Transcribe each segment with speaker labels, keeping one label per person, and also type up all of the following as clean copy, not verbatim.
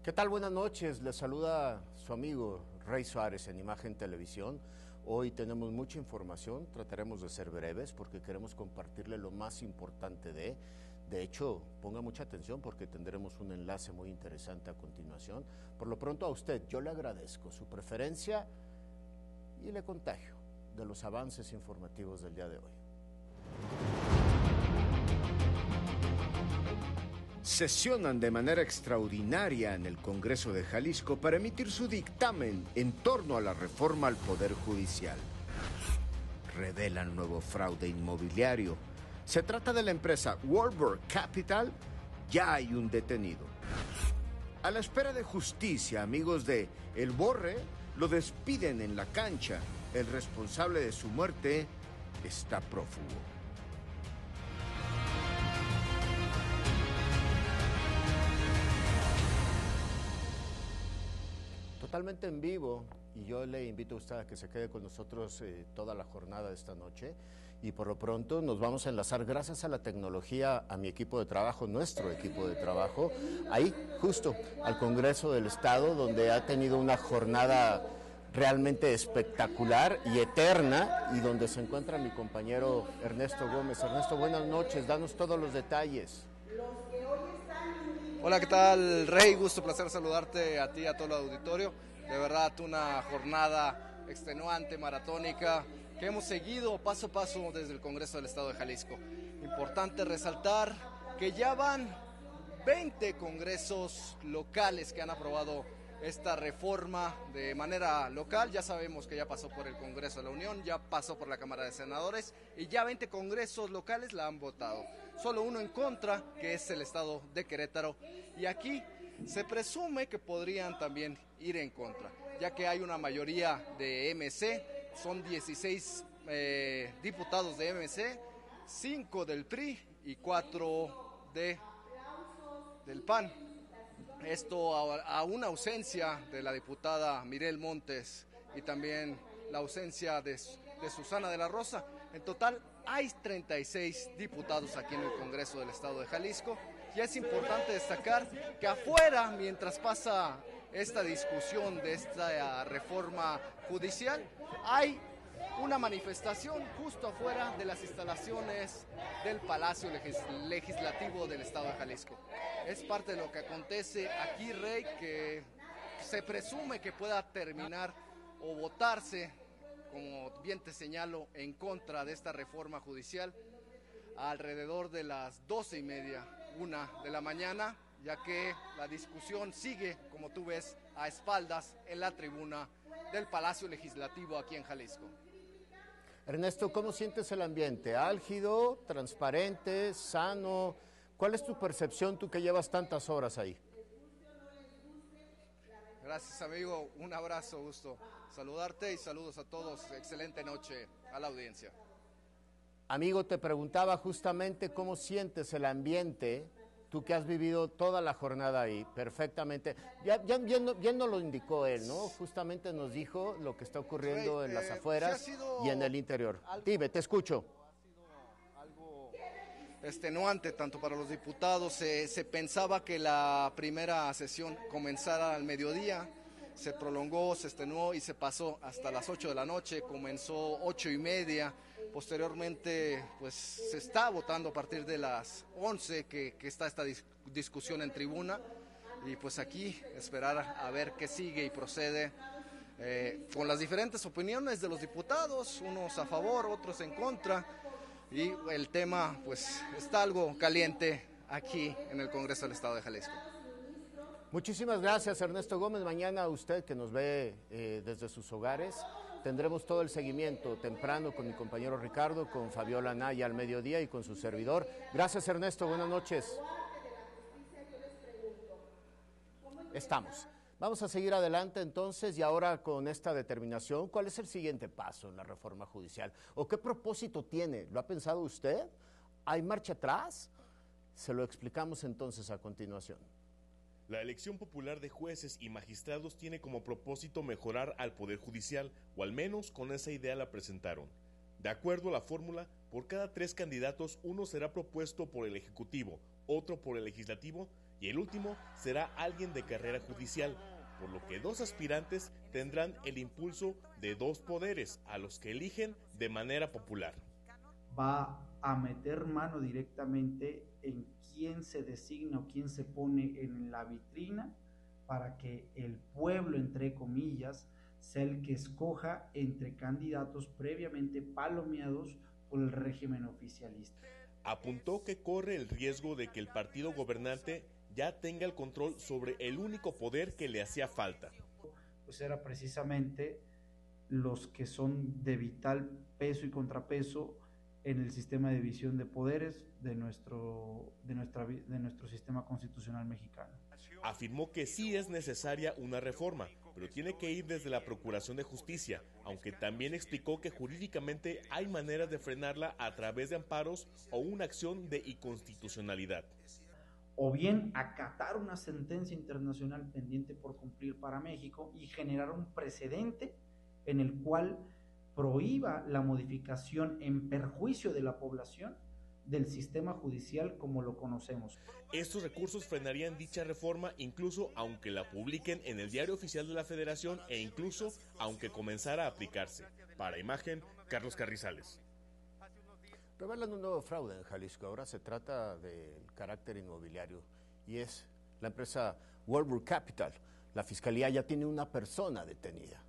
Speaker 1: ¿Qué tal? Buenas noches. Les saluda su amigo Rey Suárez en Imagen Televisión. Hoy tenemos mucha información, trataremos de ser breves porque queremos compartirle lo más importante De hecho, ponga mucha atención porque tendremos un enlace muy interesante a continuación. Por lo pronto a usted, yo le agradezco su preferencia y le contagio de los avances informativos del día de hoy. Sesionan de manera extraordinaria en el Congreso de Jalisco para emitir su dictamen en torno a la reforma al Poder Judicial. Revelan nuevo fraude inmobiliario. Se trata de la empresa Warburg Capital. Ya hay un detenido. A la espera de justicia, amigos de El Borre lo despiden en la cancha. El responsable de su muerte está prófugo. Totalmente en vivo, y yo le invito a usted a que se quede con nosotros toda la jornada de esta noche, y por lo pronto nos vamos a enlazar gracias a la tecnología a mi equipo de trabajo, nuestro equipo de trabajo, ahí justo al Congreso del Estado, donde ha tenido una jornada realmente espectacular y eterna, y donde se encuentra mi compañero Ernesto Gómez. Ernesto, buenas noches, danos todos los detalles.
Speaker 2: Hola, ¿qué tal, Rey? Gusto, placer saludarte a ti y a todo el auditorio. De verdad, una jornada extenuante, maratónica, que hemos seguido paso a paso desde el Congreso del Estado de Jalisco. Importante resaltar que ya van 20 congresos locales que han aprobado esta reforma de manera local. Ya sabemos que ya pasó por el Congreso de la Unión, ya pasó por la Cámara de Senadores y ya 20 congresos locales la han votado. Solo uno en contra, que es el estado de Querétaro, y aquí se presume que podrían también ir en contra, ya que hay una mayoría de MC, son 16 diputados de MC, 5 del PRI y 4 del PAN. Esto a una ausencia de la diputada Mirel Montes y también la ausencia de Susana de la Rosa. En total hay 36 diputados aquí en el Congreso del Estado de Jalisco, y es importante destacar que afuera, mientras pasa esta discusión de esta reforma judicial, hay una manifestación justo afuera de las instalaciones del Palacio Legislativo del Estado de Jalisco. Es parte de lo que acontece aquí, Rey, que se presume que pueda terminar o votarse, como bien te señalo, en contra de esta reforma judicial alrededor de las 12:30, 1 de la mañana, ya que la discusión sigue, como tú ves, a espaldas en la tribuna del Palacio Legislativo aquí en Jalisco.
Speaker 1: Ernesto, ¿cómo sientes el ambiente? ¿Álgido, transparente, sano? ¿Cuál es tu percepción, tú que llevas tantas horas ahí?
Speaker 2: Gracias, amigo. Un abrazo, gusto saludarte y saludos a todos. Excelente noche a la audiencia.
Speaker 1: Amigo, te preguntaba justamente cómo sientes el ambiente, tú que has vivido toda la jornada ahí, perfectamente. Bien nos lo indicó él, ¿no? Justamente nos dijo lo que está ocurriendo en las afueras y en el interior. Dime, te escucho.
Speaker 2: Extenuante tanto para los diputados. Se pensaba que la primera sesión comenzara al mediodía, se prolongó, se extenuó y se pasó hasta las 8 de la noche, comenzó 8:30, posteriormente pues se está votando a partir de las 11 que está esta discusión en tribuna, y pues aquí esperar a ver qué sigue y procede con las diferentes opiniones de los diputados, unos a favor, otros en contra. Y el tema pues está algo caliente aquí en el Congreso del Estado de Jalisco.
Speaker 1: Muchísimas gracias, Ernesto Gómez. Mañana usted que nos ve desde sus hogares, tendremos todo el seguimiento temprano con mi compañero Ricardo, con Fabiola Naya al mediodía y con su servidor. Gracias, Ernesto. Buenas noches. Estamos. Vamos a seguir adelante entonces, y ahora con esta determinación, ¿cuál es el siguiente paso en la reforma judicial? ¿O qué propósito tiene? ¿Lo ha pensado usted? ¿Hay marcha atrás? Se lo explicamos entonces a continuación.
Speaker 3: La elección popular de jueces y magistrados tiene como propósito mejorar al Poder Judicial, o al menos con esa idea la presentaron. De acuerdo a la fórmula, por cada 3 candidatos, uno será propuesto por el Ejecutivo, otro por el Legislativo y el último será alguien de carrera judicial, por lo que 2 aspirantes tendrán el impulso de 2 poderes a los que eligen de manera popular.
Speaker 4: Va a meter mano directamente en quién se designa o quién se pone en la vitrina para que el pueblo, entre comillas, sea el que escoja entre candidatos previamente palomeados por el régimen oficialista.
Speaker 3: Apuntó que corre el riesgo de que el partido gobernante ya tenga el control sobre el único poder que le hacía falta.
Speaker 4: Pues era precisamente los que son de vital peso y contrapeso en el sistema de división de poderes de nuestro sistema constitucional mexicano.
Speaker 3: Afirmó que sí es necesaria una reforma, pero tiene que ir desde la Procuración de Justicia, aunque también explicó que jurídicamente hay maneras de frenarla a través de amparos o una acción de inconstitucionalidad.
Speaker 4: O bien acatar una sentencia internacional pendiente por cumplir para México y generar un precedente en el cual prohíba la modificación en perjuicio de la población del sistema judicial como lo conocemos.
Speaker 3: Estos recursos frenarían dicha reforma incluso aunque la publiquen en el Diario Oficial de la Federación e incluso aunque comenzara a aplicarse. Para Imagen, Carlos Carrizales.
Speaker 1: Revelan un nuevo fraude en Jalisco. Ahora se trata del carácter inmobiliario y es la empresa Wallburn Capital. La fiscalía ya tiene una persona detenida.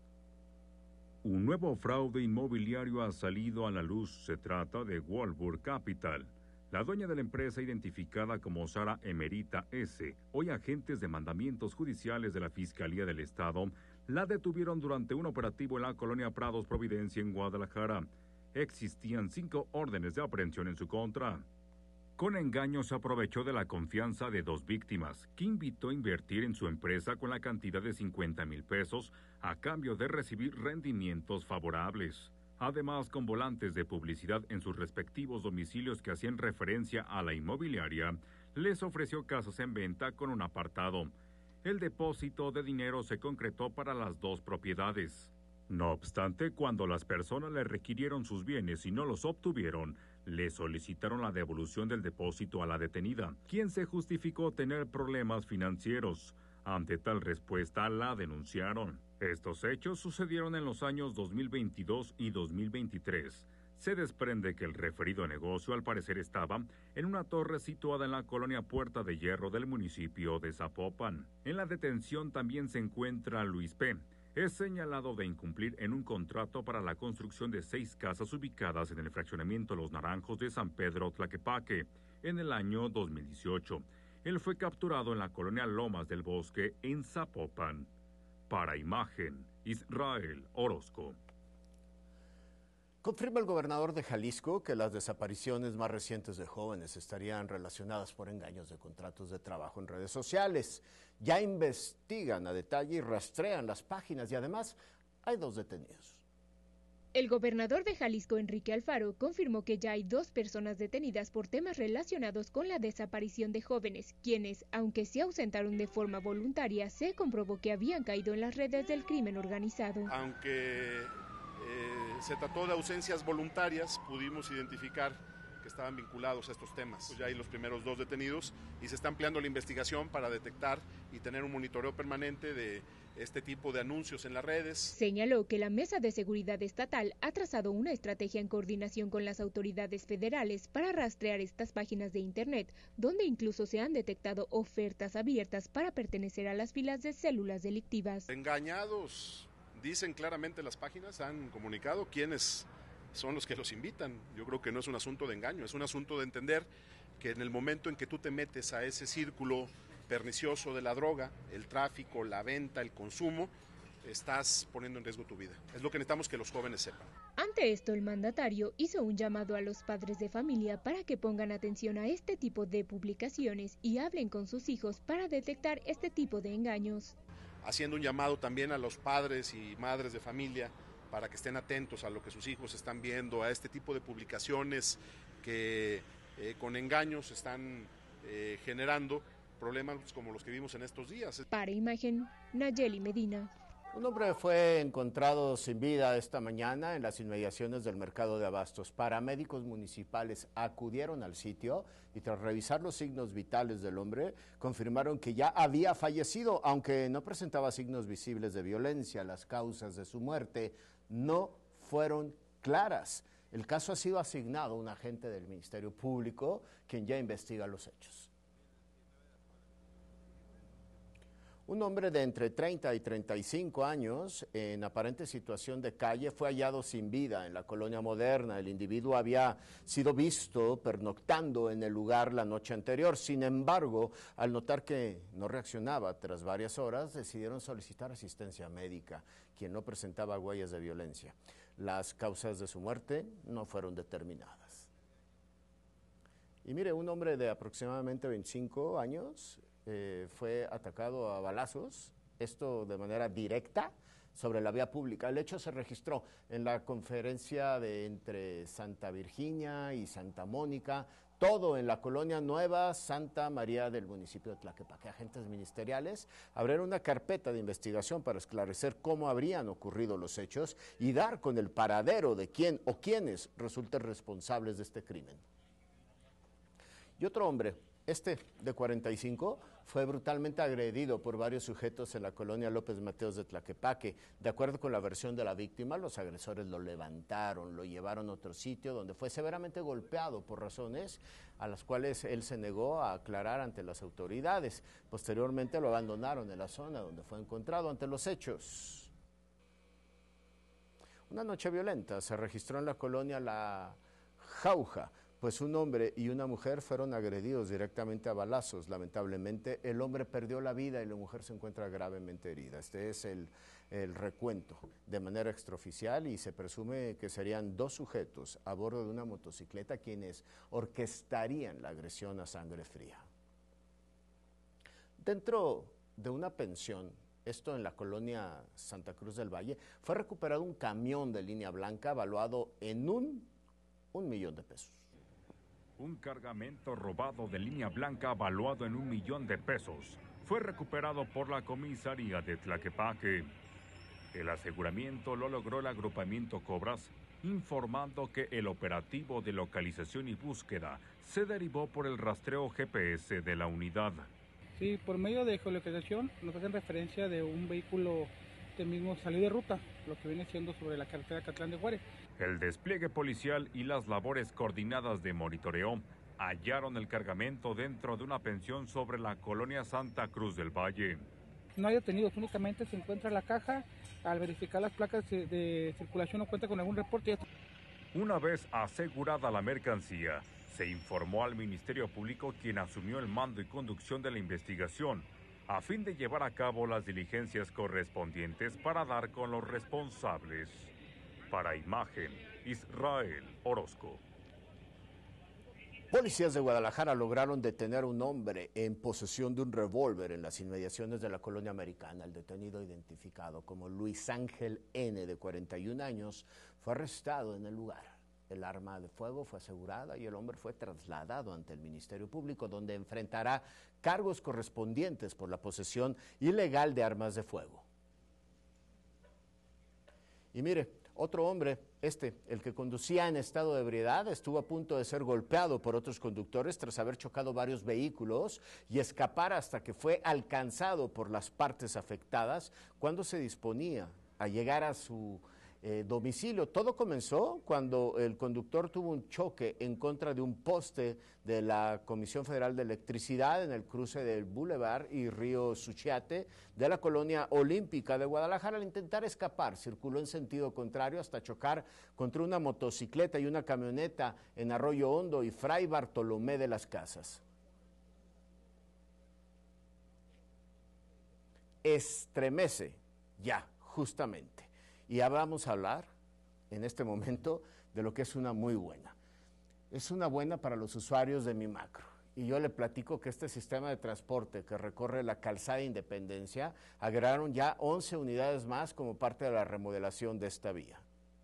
Speaker 5: Un nuevo fraude inmobiliario ha salido a la luz. Se trata de Wallburn Capital. La dueña de la empresa, identificada como Sara Emerita S., hoy agentes de mandamientos judiciales de la Fiscalía del Estado la detuvieron durante un operativo en la colonia Prados Providencia en Guadalajara. Existían 5 órdenes de aprehensión en su contra. Con engaño se aprovechó de la confianza de 2 víctimas, que invitó a invertir en su empresa con la cantidad de 50,000 pesos a cambio de recibir rendimientos favorables. Además, con volantes de publicidad en sus respectivos domicilios que hacían referencia a la inmobiliaria, les ofreció casas en venta con un apartado. El depósito de dinero se concretó para las 2 propiedades. No obstante, cuando las personas le requirieron sus bienes y no los obtuvieron, le solicitaron la devolución del depósito a la detenida, quien se justificó tener problemas financieros. Ante tal respuesta, la denunciaron. Estos hechos sucedieron en los años 2022 y 2023. Se desprende que el referido negocio al parecer estaba en una torre situada en la colonia Puerta de Hierro del municipio de Zapopan. En la detención también se encuentra Luis P., es señalado de incumplir en un contrato para la construcción de 6 casas ubicadas en el fraccionamiento Los Naranjos de San Pedro Tlaquepaque en el año 2018. Él fue capturado en la colonia Lomas del Bosque en Zapopan. Para Imagen, Israel Orozco.
Speaker 1: Confirma el gobernador de Jalisco que las desapariciones más recientes de jóvenes estarían relacionadas por engaños de contratos de trabajo en redes sociales. Ya investigan a detalle y rastrean las páginas y además hay 2 detenidos.
Speaker 6: El gobernador de Jalisco, Enrique Alfaro, confirmó que ya hay 2 personas detenidas por temas relacionados con la desaparición de jóvenes, quienes, aunque se ausentaron de forma voluntaria, se comprobó que habían caído en las redes del crimen organizado.
Speaker 7: Aunque se trató de ausencias voluntarias, pudimos identificar que estaban vinculados a estos temas. Pues ya hay los primeros 2 detenidos y se está ampliando la investigación para detectar y tener un monitoreo permanente de este tipo de anuncios en las redes.
Speaker 6: Señaló que la Mesa de Seguridad Estatal ha trazado una estrategia en coordinación con las autoridades federales para rastrear estas páginas de Internet, donde incluso se han detectado ofertas abiertas para pertenecer a las filas de células delictivas.
Speaker 7: Engañados, dicen claramente las páginas, han comunicado quiénes son los que los invitan. Yo creo que no es un asunto de engaño, es un asunto de entender que en el momento en que tú te metes a ese círculo pernicioso de la droga, el tráfico, la venta, el consumo, estás poniendo en riesgo tu vida. Es lo que necesitamos que los jóvenes sepan.
Speaker 6: Ante esto, el mandatario hizo un llamado a los padres de familia para que pongan atención a este tipo de publicaciones y hablen con sus hijos para detectar este tipo de engaños.
Speaker 7: Haciendo un llamado también a los padres y madres de familia para que estén atentos a lo que sus hijos están viendo, a este tipo de publicaciones que con engaños están generando problemas como los que vimos en estos días.
Speaker 6: Para Imagen, Nayeli Medina.
Speaker 1: Un hombre fue encontrado sin vida esta mañana en las inmediaciones del mercado de abastos. Paramédicos municipales acudieron al sitio y tras revisar los signos vitales del hombre, confirmaron que ya había fallecido, aunque no presentaba signos visibles de violencia. Las causas de su muerte no fueron claras. El caso ha sido asignado a un agente del Ministerio Público, quien ya investiga los hechos. Un hombre de entre 30 y 35 años, en aparente situación de calle, fue hallado sin vida en la colonia Moderna. El individuo había sido visto pernoctando en el lugar la noche anterior. Sin embargo, al notar que no reaccionaba tras varias horas, decidieron solicitar asistencia médica, quien no presentaba huellas de violencia. Las causas de su muerte no fueron determinadas. Y mire, un hombre de aproximadamente 25 años fue atacado a balazos, esto de manera directa, sobre la vía pública. El hecho se registró en la confluencia de entre Santa Virginia y Santa Mónica, todo en la colonia Nueva Santa María del municipio de Tlaquepaque. Agentes ministeriales abrieron una carpeta de investigación para esclarecer cómo habrían ocurrido los hechos y dar con el paradero de quién o quiénes resulten responsables de este crimen. Y otro hombre, de 45, fue brutalmente agredido por varios sujetos en la colonia López Mateos de Tlaquepaque. De acuerdo con la versión de la víctima, los agresores lo levantaron, lo llevaron a otro sitio donde fue severamente golpeado por razones a las cuales él se negó a aclarar ante las autoridades. Posteriormente lo abandonaron en la zona donde fue encontrado. Ante los hechos, una noche violenta se registró en la colonia La Jauja, pues un hombre y una mujer fueron agredidos directamente a balazos. Lamentablemente, el hombre perdió la vida y la mujer se encuentra gravemente herida. Este es el recuento de manera extraoficial y se presume que serían dos sujetos a bordo de una motocicleta quienes orquestarían la agresión a sangre fría. Dentro de una pensión, esto en la colonia Santa Cruz del Valle, fue recuperado un camión de línea blanca valuado en un millón de pesos.
Speaker 5: Un cargamento robado de línea blanca valuado en $1 millón fue recuperado por la comisaría de Tlaquepaque. El aseguramiento lo logró el agrupamiento Cobras, informando que el operativo de localización y búsqueda se derivó por el rastreo GPS de la unidad.
Speaker 8: Sí, por medio de geolocalización nos hacen referencia de un vehículo que mismo salió de ruta, lo que viene siendo sobre la carretera Catlán de Juárez.
Speaker 5: El despliegue policial y las labores coordinadas de monitoreo hallaron el cargamento dentro de una pensión sobre la colonia Santa Cruz del Valle.
Speaker 8: No hay detenidos, únicamente se encuentra la caja. Al verificar las placas de circulación no cuenta con algún reporte.
Speaker 5: Una vez asegurada la mercancía, se informó al Ministerio Público, quien asumió el mando y conducción de la investigación, a fin de llevar a cabo las diligencias correspondientes para dar con los responsables. Para Imagen, Israel Orozco.
Speaker 1: Policías de Guadalajara lograron detener a un hombre en posesión de un revólver en las inmediaciones de la colonia Americana. El detenido, identificado como Luis Ángel N., de 41 años, fue arrestado en el lugar. El arma de fuego fue asegurada y el hombre fue trasladado ante el Ministerio Público, donde enfrentará cargos correspondientes por la posesión ilegal de armas de fuego. Y mire, otro hombre, el que conducía en estado de ebriedad, estuvo a punto de ser golpeado por otros conductores tras haber chocado varios vehículos y escapar hasta que fue alcanzado por las partes afectadas cuando se disponía a llegar a su domicilio. Todo comenzó cuando el conductor tuvo un choque en contra de un poste de la Comisión Federal de Electricidad en el cruce del Boulevard y Río Suchiate de la colonia Olímpica de Guadalajara. Al intentar escapar, circuló en sentido contrario hasta chocar contra una motocicleta y una camioneta en Arroyo Hondo y Fray Bartolomé de las Casas. Estremece ya, justamente. Y ya vamos a hablar en este momento de lo que es una muy buena. Es una buena para los usuarios de Mi Macro. Y yo le platico que este sistema de transporte que recorre la calzada Independencia agregaron ya 11 unidades más como parte de la remodelación de esta vía.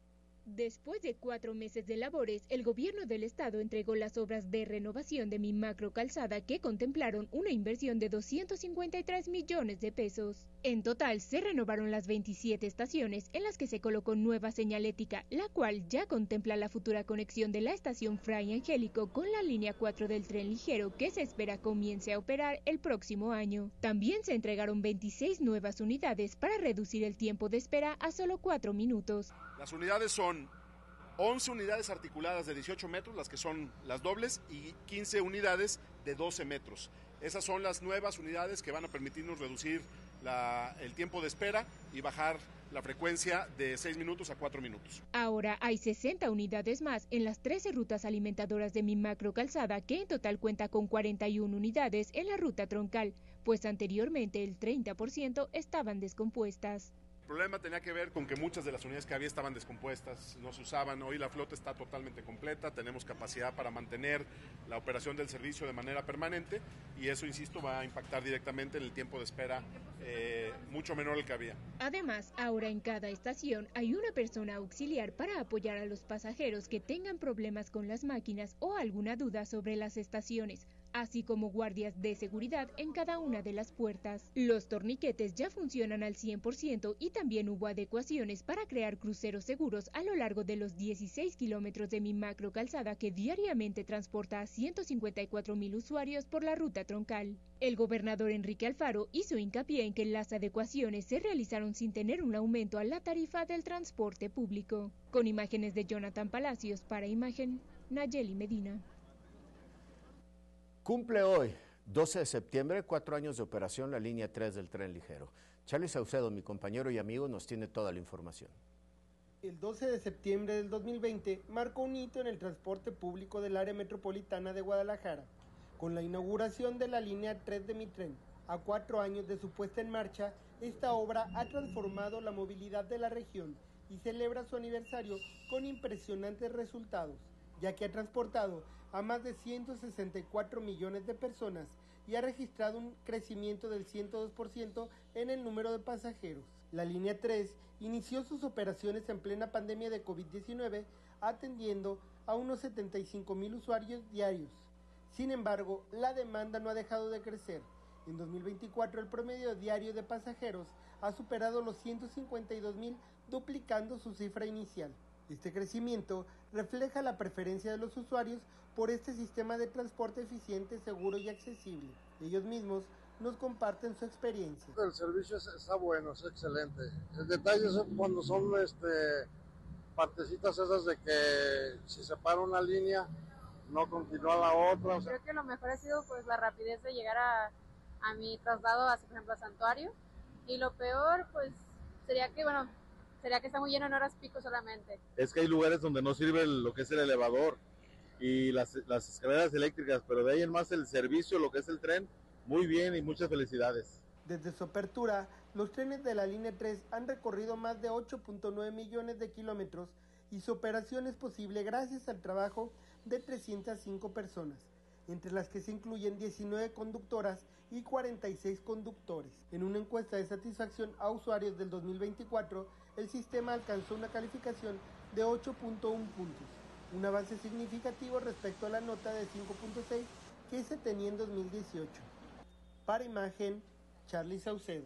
Speaker 6: Después de 4 meses de labores, el gobierno del estado entregó las obras de renovación de Mi Macro Calzada que contemplaron una inversión de 253 millones de pesos. En total, se renovaron las 27 estaciones en las que se colocó nueva señalética, la cual ya contempla la futura conexión de la estación Fray Angélico con la línea 4 del tren ligero que se espera comience a operar el próximo año. También se entregaron 26 nuevas unidades para reducir el tiempo de espera a solo 4 minutos.
Speaker 7: Las unidades son 11 unidades articuladas de 18 metros, las que son las dobles, y 15 unidades de 12 metros. Esas son las nuevas unidades que van a permitirnos reducir el tiempo de espera y bajar la frecuencia de 6 minutos a 4 minutos.
Speaker 6: Ahora hay 60 unidades más en las 13 rutas alimentadoras de Mi Macro Calzada, que en total cuenta con 41 unidades en la ruta troncal, pues anteriormente el 30% estaban descompuestas.
Speaker 7: El problema tenía que ver con que muchas de las unidades que había estaban descompuestas, no se usaban. Hoy la flota está totalmente completa, tenemos capacidad para mantener la operación del servicio de manera permanente y eso, insisto, va a impactar directamente en el tiempo de espera mucho menor del que había.
Speaker 6: Además, ahora en cada estación hay una persona auxiliar para apoyar a los pasajeros que tengan problemas con las máquinas o alguna duda sobre las estaciones, así como guardias de seguridad en cada una de las puertas. Los torniquetes ya funcionan al 100% y también hubo adecuaciones para crear cruceros seguros a lo largo de los 16 kilómetros de Mi Macro Calzada que diariamente transporta a 154,000 usuarios por la ruta troncal. El gobernador Enrique Alfaro hizo hincapié en que las adecuaciones se realizaron sin tener un aumento a la tarifa del transporte público. Con imágenes de Jonathan Palacios, para Imagen, Nayeli Medina.
Speaker 1: Cumple hoy, 12 de septiembre, 4 años de operación la línea 3 del tren ligero. Charlie Saucedo, mi compañero y amigo, nos tiene toda la información.
Speaker 9: El 12 de septiembre del 2020 marcó un hito en el transporte público del área metropolitana de Guadalajara, con la inauguración de la línea 3 de Mi Tren. A 4 años de su puesta en marcha, esta obra ha transformado la movilidad de la región y celebra su aniversario con impresionantes resultados, ya que ha transportado a más de 164 millones de personas y ha registrado un crecimiento del 102% en el número de pasajeros. La línea 3 inició sus operaciones en plena pandemia de COVID-19, atendiendo a unos 75,000 usuarios diarios. Sin embargo, la demanda no ha dejado de crecer. En 2024, el promedio diario de pasajeros ha superado los 152,000, duplicando su cifra inicial. Este crecimiento refleja la preferencia de los usuarios por este sistema de transporte eficiente, seguro y accesible. Ellos mismos nos comparten su experiencia.
Speaker 10: El servicio está bueno, es excelente. El detalle es cuando son partecitas esas de que si se para una línea no continúa la otra.
Speaker 11: Creo que lo mejor ha sido pues la rapidez de llegar a mi traslado hacia, por ejemplo, a Santuario, y lo peor pues sería que está muy lleno en horas pico solamente.
Speaker 12: Es que hay lugares donde no sirve lo que es el elevador y las escaleras eléctricas, pero de ahí en más el servicio, lo que es el tren, muy bien y muchas felicidades.
Speaker 9: Desde su apertura, los trenes de la línea 3 han recorrido más de 8.9 millones de kilómetros y su operación es posible gracias al trabajo de 305 personas, entre las que se incluyen 19 conductoras y 46 conductores. En una encuesta de satisfacción a usuarios del 2024, el sistema alcanzó una calificación de 8.1 puntos, un avance significativo respecto a la nota de 5.6 que se tenía en 2018. Para Imagen, Charlie Saucedo.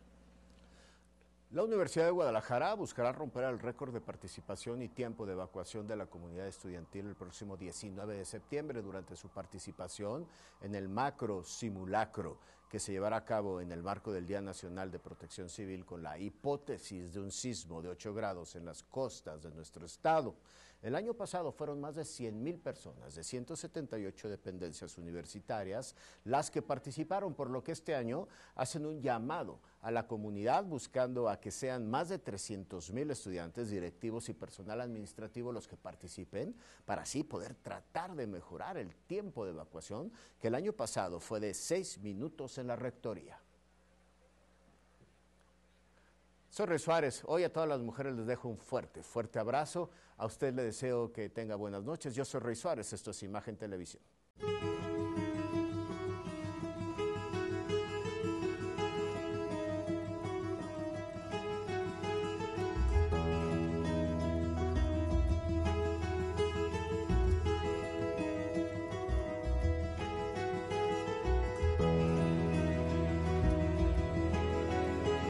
Speaker 1: La Universidad de Guadalajara buscará romper el récord de participación y tiempo de evacuación de la comunidad estudiantil el próximo 19 de septiembre durante su participación en el macro simulacro que se llevará a cabo en el marco del Día Nacional de Protección Civil con la hipótesis de un sismo de 8 grados en las costas de nuestro estado. El año pasado fueron más de 100,000 personas de 178 dependencias universitarias las que participaron, por lo que este año hacen un llamado a la comunidad buscando a que sean más de 300,000 estudiantes, directivos y personal administrativo los que participen para así poder tratar de mejorar el tiempo de evacuación que el año pasado fue de 6 minutos en la rectoría. Soy Rey Suárez. Hoy a todas las mujeres les dejo un fuerte abrazo. A usted le deseo que tenga buenas noches. Yo soy Rey Suárez. Esto es Imagen Televisión.